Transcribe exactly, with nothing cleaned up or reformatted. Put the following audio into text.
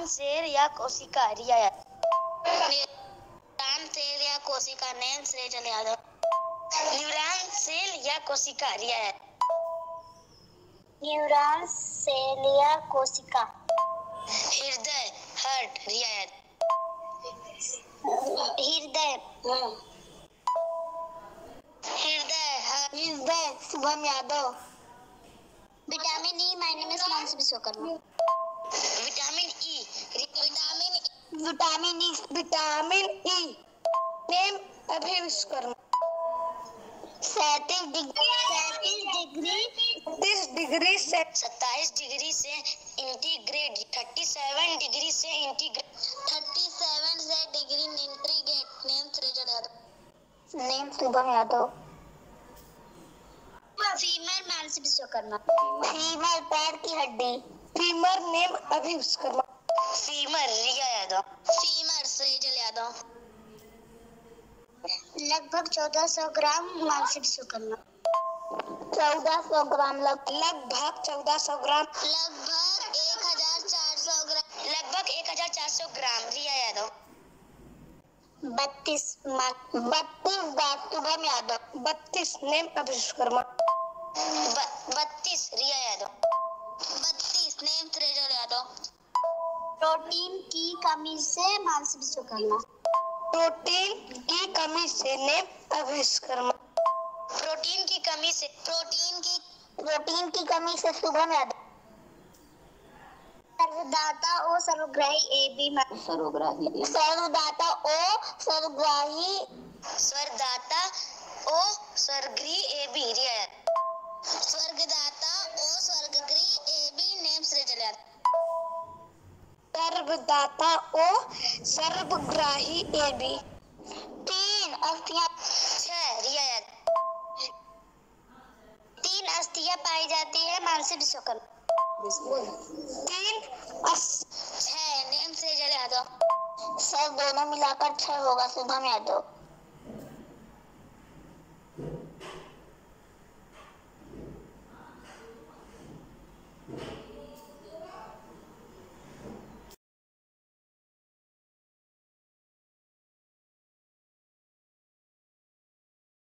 Neuron शेर या कोशिका रियायत। न्यूरॉन सेल या कोशिका name Srijan Yadav. Neuron cell या कोशिका रियायत। न्यूरॉन सेल या कोशिका। हृदय हार्ट रियायत। हृदय हृदय हृदय Shubham Yadav. Vitamin E my name is Mansi Vishwakarma. Vitamin E vitamin vitamin E vitamin E name Abhay Vishwakarma. सैंतीस डिग्री सैंतीस डिग्री तीस डिग्री से सत्ताईस डिग्री से इंटीग्रेट थर्टी सेवन डिग्री से इंटीग्रेट थर्टी सेवन से degree integrate name Srijan Yadav. Name Shubham Yadav. Femur Mansi Vishwakarma. Femur पैर की हड्डी। Femur name Abhay Vishwakarma. Femur Riya Yadav. Femur Srijan Yadav. लगभग चौदह सौ ग्राम मानसी विश्वकर्मा। चौदह सौ ग्राम लगभग चौदह सौ ग्राम लगभग एक हजार चार सौ ग्राम लगभग एक हजार चार सौ ग्राम रिया यादव। बत्तीस बत्तीस बात शुभम यादव। बत्तीस नेम अभय विश्वकर्मा। बत्तीस रिया यादव। बत्तीस नेम सृजन यादव। प्रोटीन की कमी से मानसी विश्वकर्मा। प्रोटीन की कमी से नेम अभय विश्वकर्मा। प्रोटीन की कमी से प्रोटीन की प्रोटीन की कमी से शुभम यादव। सर्वदाता ओ सर्वग्राही ए बी सर्वग्राही सर्वदाता ओ सर्वग्राही सर्वदाता ओ स्वर्गीय ए बी रियायत। स्वर्गदाता ओ स्वर्गग्रही A B name Srijan Yadav. सर्वदाता ओ सर्वग्राही ए बी। तीन अस्थियां छह रियायत। तीन अस्थियां पाई जाती है मानसी विश्वकर्मा। तीन छह नेम सृजन यादव। सर दोनों मिलाकर छह होगा शुभम यादव।